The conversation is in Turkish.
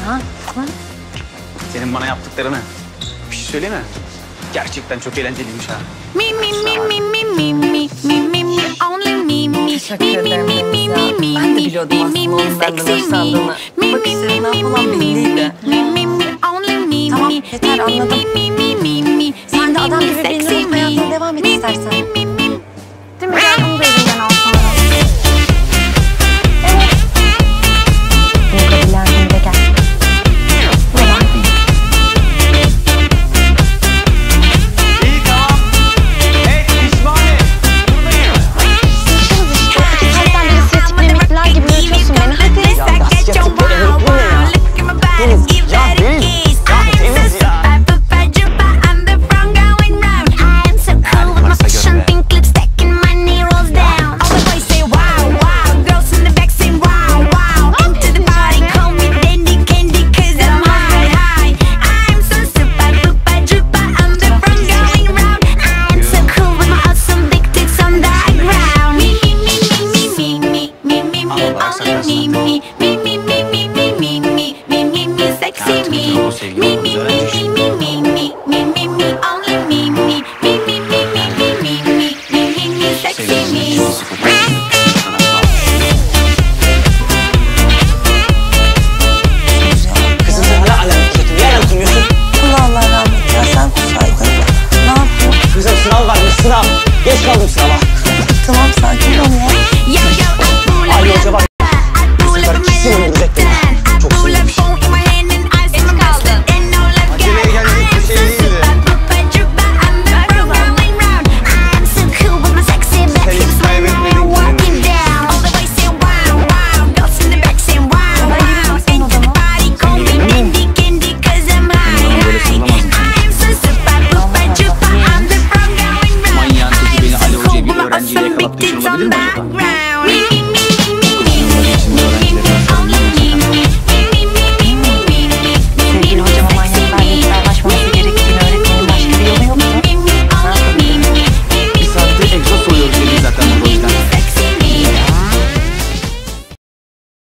Ha? Senin bana yaptıklarını bir şey söyleyeyim mi? Gerçekten çok eğlenceliymiş ha. Me, me, me, me, me, me, me, me, me, me, only me, me, Teşekkür me, me, ederim me, me, Deniz ya. me, me, Ben de me, biliyordum me, aslında me, onun benden sexy me, hoşlandığını. me, me, Bakışlarından me, falan me, belliydi. me, me, me, only me, Tamam, me, yeter, me, anladım. me, me,